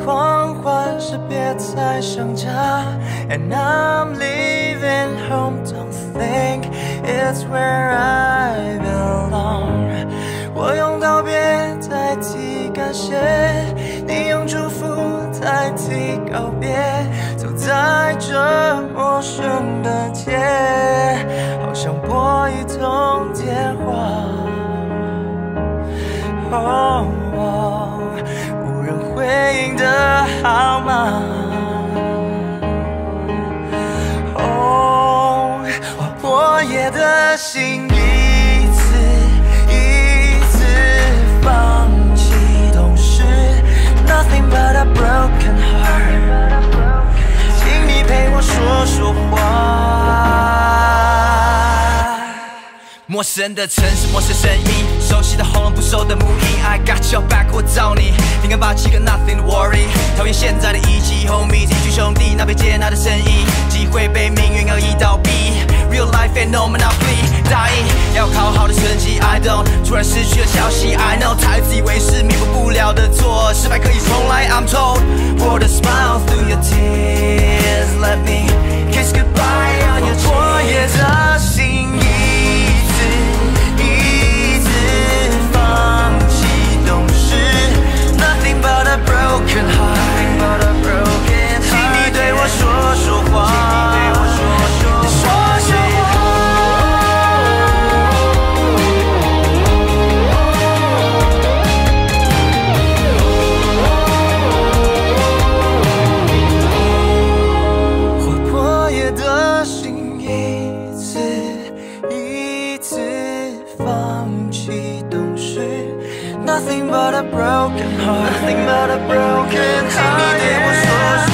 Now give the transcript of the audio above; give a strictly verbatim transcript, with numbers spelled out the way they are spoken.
狂欢时别再想家 And I'm leaving home, don't think it's where I belong 我用道别代替感谢，你用祝福代替告别，走在这陌生的街，好像拨一通电话。哦哦，无人回应的号码。哦，划破夜的心一次一次放弃，都是 nothing but a broken heart。请你陪我说说话。陌生的城市，陌生声音，熟悉的喉咙，不熟的母音。I got your back， 我找你。零跟八七个 nothing to worry。讨厌现在的一起 homies， 一群兄弟那被接纳的声音，机会被命运恶意倒逼。Real life ain't no monopoly， 答应要考好的成绩。I don't， 突然失去了消息。I know， 太自以为是，弥补不了的错，失败可以重来。I'm told， pour the smile through your tears，Let me kiss goodbye on your cheek。破夜的心一次一次放弃，都是 nothing but a broken heart。请你对我说说话，说说话。划破夜的心一次一次放弃，都是 nothing but a broken heart， nothing but a broken heart。请你对我说说。